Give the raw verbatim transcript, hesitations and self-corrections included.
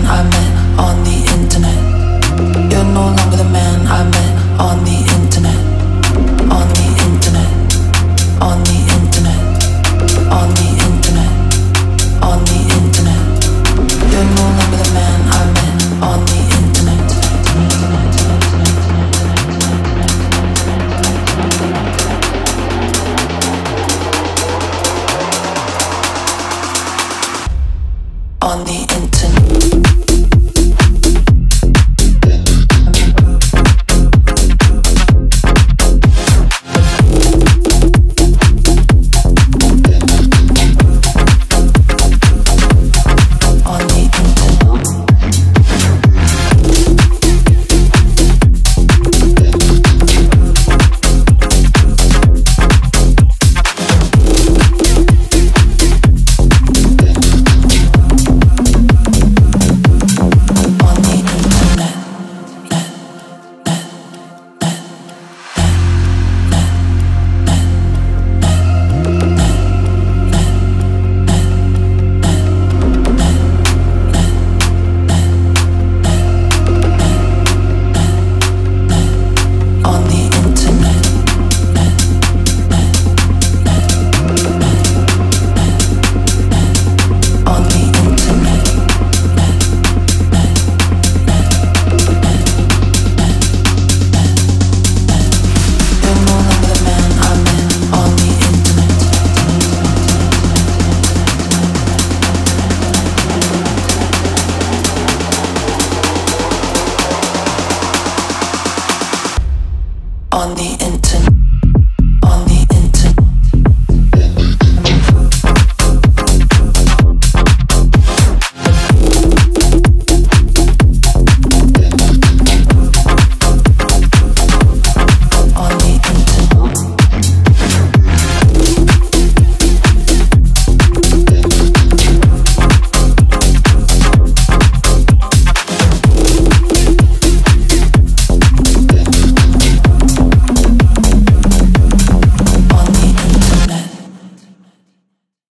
I met on the internet. You're no longer the man I met on the internet. On the internet. On the internet. On the internet. On the internet. You're no longer the man I met on the internet. On the internet.